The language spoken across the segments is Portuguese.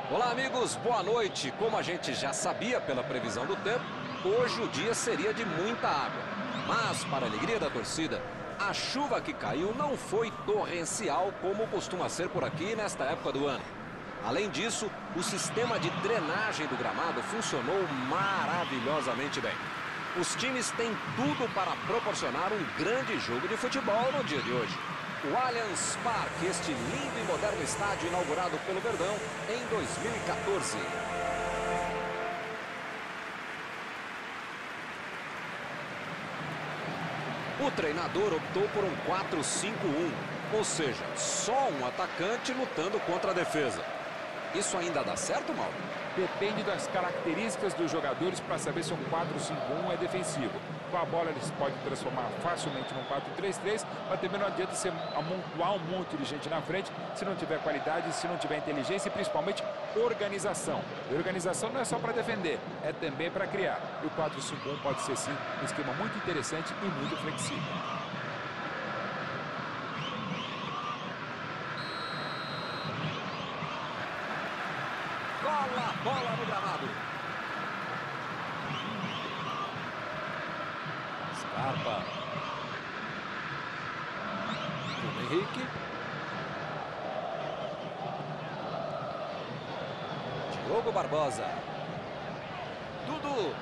Olá, amigos, boa noite. Como a gente já sabia pela previsão do tempo, hoje o dia seria de muita água. Mas, para a alegria da torcida, a chuva que caiu não foi torrencial como costuma ser por aqui nesta época do ano. Além disso, o sistema de drenagem do gramado funcionou maravilhosamente bem. Os times têm tudo para proporcionar um grande jogo de futebol no dia de hoje. O Allianz Parque, este lindo e moderno estádio inaugurado pelo Verdão em 2014. O treinador optou por um 4-5-1, ou seja, só um atacante lutando contra a defesa. Isso ainda dá certo, Mauro? Depende das características dos jogadores para saber se um 4-5-1 é defensivo. Com a bola eles podem transformar facilmente num 4-3-3, mas também não adianta você amontoar um monte de gente na frente se não tiver qualidade, se não tiver inteligência e principalmente organização. E organização não é só para defender, é também para criar. E o 4-5-1 pode ser sim um esquema muito interessante e muito flexível. Cola a bola no gramado. Scarpa. Bruno Henrique. Diogo Barbosa. Dudu.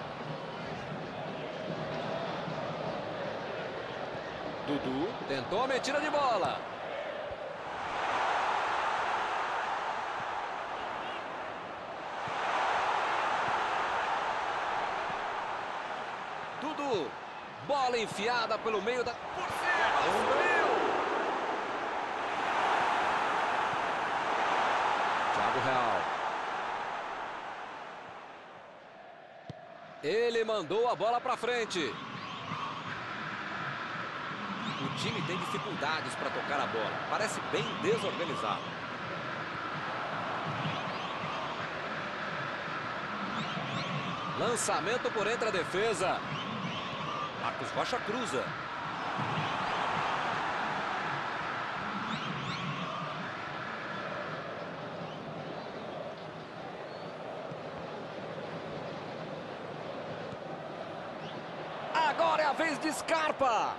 Dudu tentou a metida de bola. Dudu, bola enfiada pelo meio da... Por cima, subiu! Thiago Real. Ele mandou a bola para frente. O time tem dificuldades para tocar a bola. Parece bem desorganizado. Lançamento por entre a defesa. Marcos Rocha cruza. Agora é a vez de Scarpa.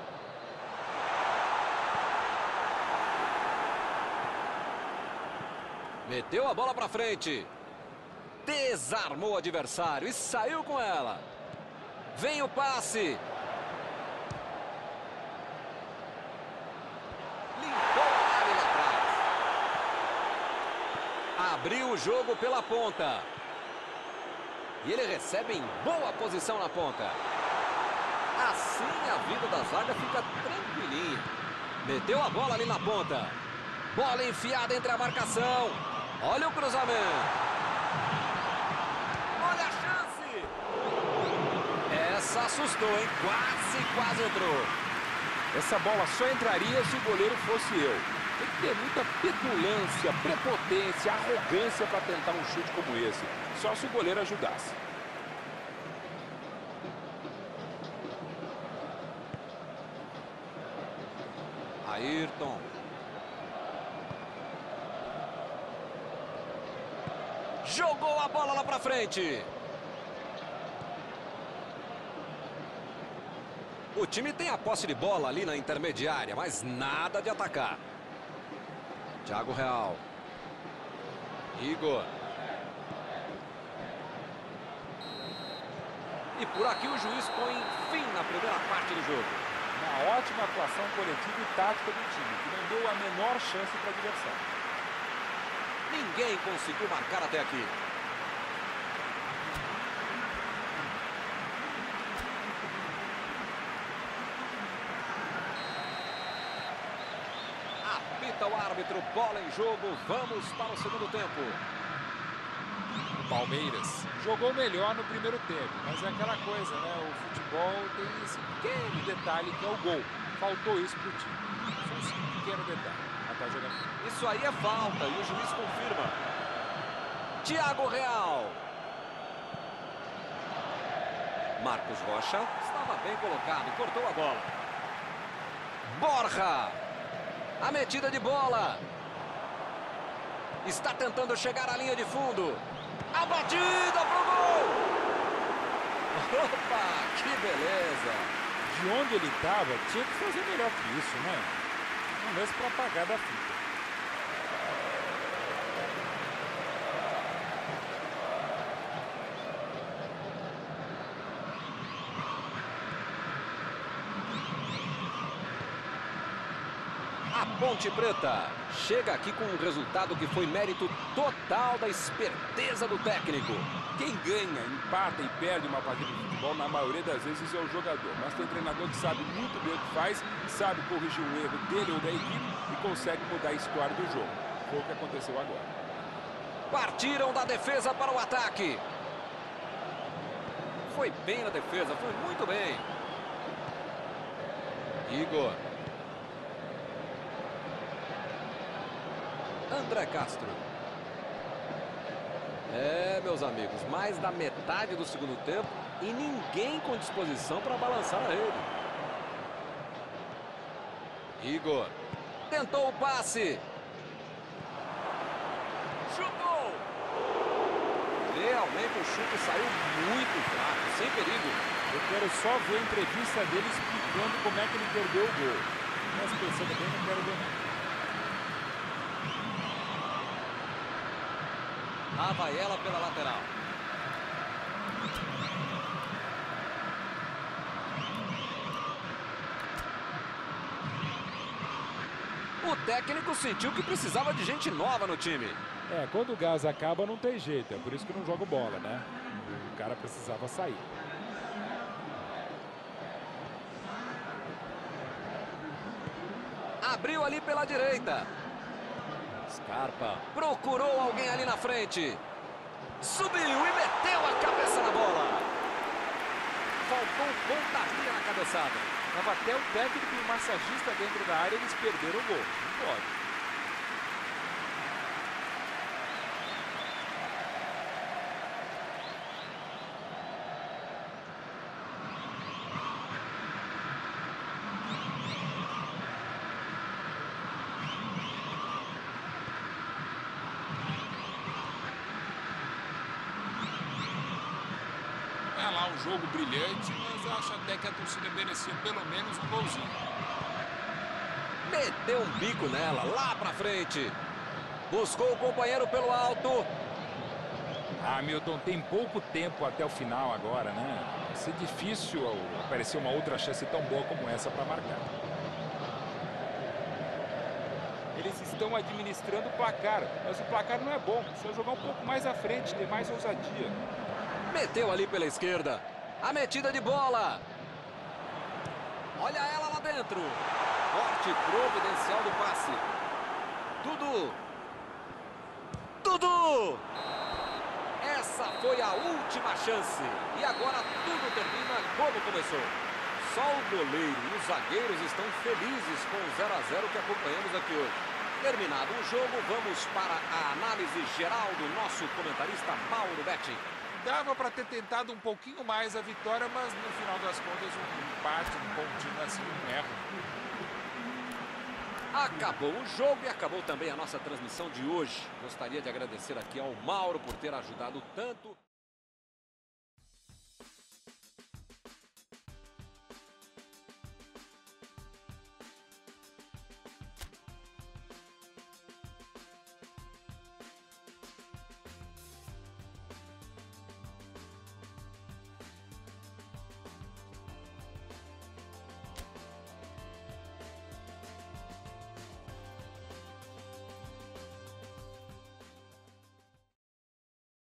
Meteu a bola para frente. Desarmou o adversário e saiu com ela. Vem o passe. Abriu o jogo pela ponta. E ele recebe em boa posição na ponta. Assim a vida da zaga fica tranquilinha. Meteu a bola ali na ponta. Bola enfiada entre a marcação. Olha o cruzamento. Olha a chance. Essa assustou, hein? Quase entrou. Essa bola só entraria se o goleiro fosse eu. Tem que ter muita petulância, prepotência, arrogância para tentar um chute como esse. Só se o goleiro ajudasse. Ayrton. Jogou a bola lá para frente. O time tem a posse de bola ali na intermediária, mas nada de atacar. Thiago Real. Igor. E por aqui o juiz põe fim na primeira parte do jogo. Uma ótima atuação coletiva e tática do time, que não deu a menor chance para a adversário. Ninguém conseguiu marcar até aqui. Apita o árbitro, bola em jogo, vamos para o segundo tempo. O Palmeiras jogou melhor no primeiro tempo, mas é aquela coisa, né? O futebol tem esse pequeno detalhe que é o gol. Faltou isso para o time. Só esse pequeno detalhe. Mas tá jogando. Isso aí é falta e o juiz confirma. Thiago Real. Marcos Rocha estava bem colocado, cortou a bola. Borja. A metida de bola. Está tentando chegar à linha de fundo. A batida pro gol! Opa, que beleza! De onde ele estava, tinha que fazer melhor que isso, né? Não mesmo para apagar da fita. A Ponte Preta chega aqui com um resultado que foi mérito total da esperteza do técnico. Quem ganha, empata e perde uma partida de futebol, na maioria das vezes é o jogador. Mas tem treinador que sabe muito bem o que faz, sabe corrigir o erro dele ou da equipe e consegue mudar a história do jogo. Foi o que aconteceu agora. Partiram da defesa para o ataque. Foi bem na defesa, foi muito bem. Igor. André Castro. Meus amigos, mais da metade do segundo tempo e ninguém com disposição para balançar a rede. Igor. Tentou o passe. Chutou. Realmente o chute saiu muito fraco, sem perigo. Eu quero só ver a entrevista dele explicando como é que ele perdeu o gol. Mas pensando bem, não quero ver não. Lá vai ela pela lateral. O técnico sentiu que precisava de gente nova no time. Quando o gás acaba não tem jeito, é por isso que não jogo bola, né? O cara precisava sair. Abriu ali pela direita. Scarpa procurou alguém ali na frente. Subiu e meteu a cabeça na bola. Faltou pontaria na cabeçada. Tava até o técnico e o massagista dentro da área, eles perderam o gol. Não pode. Lá um jogo brilhante, mas acho até que a torcida merecia pelo menos um golzinho. Meteu um bico nela, lá pra frente. Buscou o companheiro pelo alto. Milton, tem pouco tempo até o final agora, né? Vai ser difícil aparecer uma outra chance tão boa como essa para marcar. Eles estão administrando o placar, mas o placar não é bom. Precisa jogar um pouco mais à frente, ter mais ousadia. Meteu ali pela esquerda. A metida de bola. Olha ela lá dentro. Forte providencial do passe. Dudu. Dudu! Essa foi a última chance. E agora tudo termina como começou. Só o goleiro e os zagueiros estão felizes com o 0 a 0 que acompanhamos aqui hoje. Terminado o jogo, vamos para a análise geral do nosso comentarista Mauro Betti. Dava para ter tentado um pouquinho mais a vitória, mas no final das contas um empate, um pontinho assim, um erro. Acabou o jogo e acabou também a nossa transmissão de hoje. Gostaria de agradecer aqui ao Mauro por ter ajudado tanto.